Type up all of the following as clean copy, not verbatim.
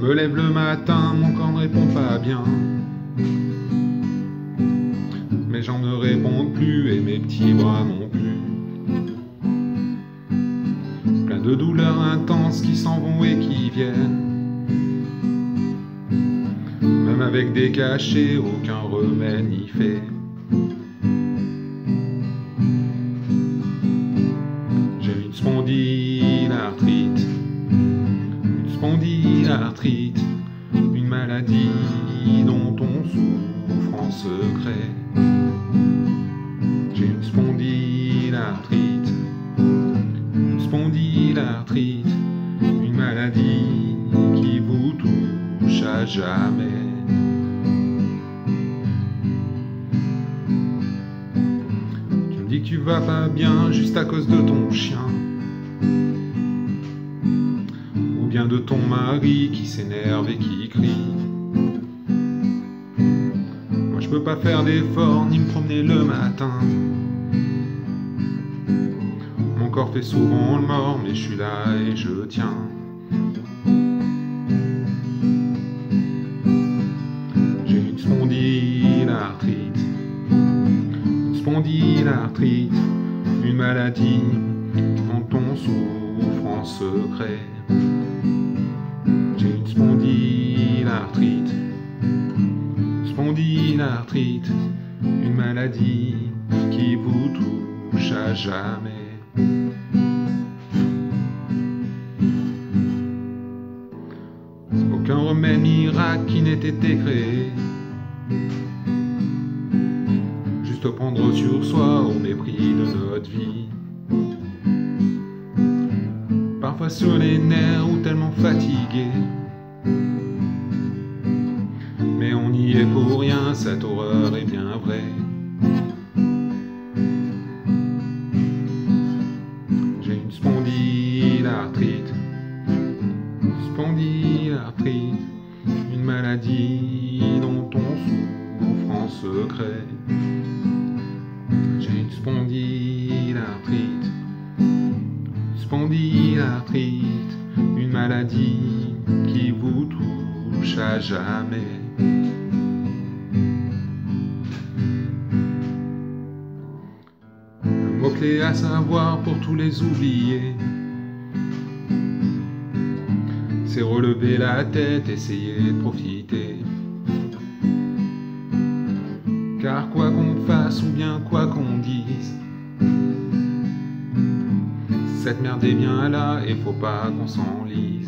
me lève le matin, mon corps ne répond pas bien. Mes jambes ne répondent plus et mes petits bras non plus. Plein de douleurs intenses qui s'en vont et qui viennent. Même avec des cachets, aucun remède n'y fait. J'ai une spondylarthrite. Une spondylarthrite, une maladie dont on souffre en secret. J'ai une spondylarthrite. Une spondylarthrite, une maladie qui vous touche à jamais. Tu me dis que tu vas pas bien juste à cause de ton chien, ou bien de ton mari qui s'énerve et qui crie. Moi je peux pas faire d'efforts ni me promener le matin. Mon corps fait souvent le mort, mais je suis là et je tiens. J'ai une spondylarthrite. Une spondylarthrite, une maladie dont on souffre en secret. J'ai une spondylarthrite. Une spondylarthrite, une maladie qui vous touche à jamais. Aucun remède miracle qui n'ait été créé, juste prendre sur soi au mépris de notre vie. Parfois sur les nerfs ou tellement fatigué, mais on n'y est pour rien, cette horreur est bien vraie. J'ai une spondylarthrite. Spondylarthrite, une maladie dont on souffre en secret. J'ai une spondylarthrite. Spondylarthrite, une maladie qui vous touche à jamais. Un mot-clé à savoir pour tous les oubliés, c'est relever la tête, essayer de profiter. Car quoi qu'on fasse ou bien quoi qu'on dise, cette merde est bien là et faut pas qu'on s'enlise.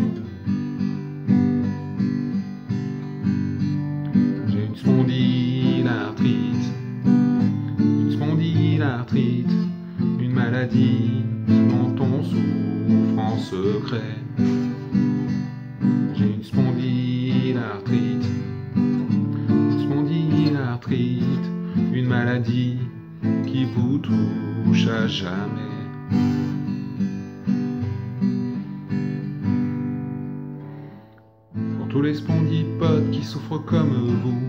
J'ai une spondylarthrite. Une spondylarthrite, une maladie dont on souffre en secret. J'ai une spondylarthrite. Une spondylarthrite, une maladie qui vous touche à jamais. Pour tous les spondypodes qui souffrent comme vous,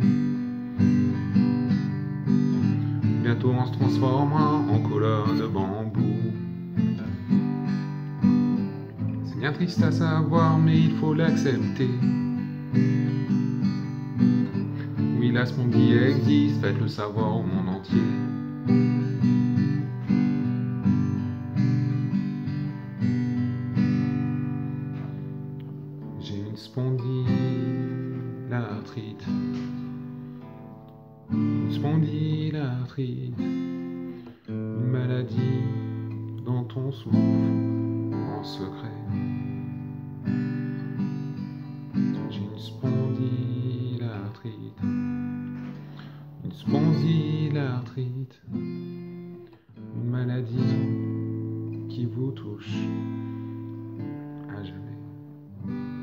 bientôt on se transformera en colonne de bambou. C'est bien triste à savoir, mais il faut l'accepter. Oui, la spondie existe, faites-le savoir au monde entier. J'ai une spondylarthrite. Une spondylarthrite, une maladie dont on souffre en secret. J'ai une spondylarthrite. Une spondylarthrite, une maladie qui vous touche à jamais.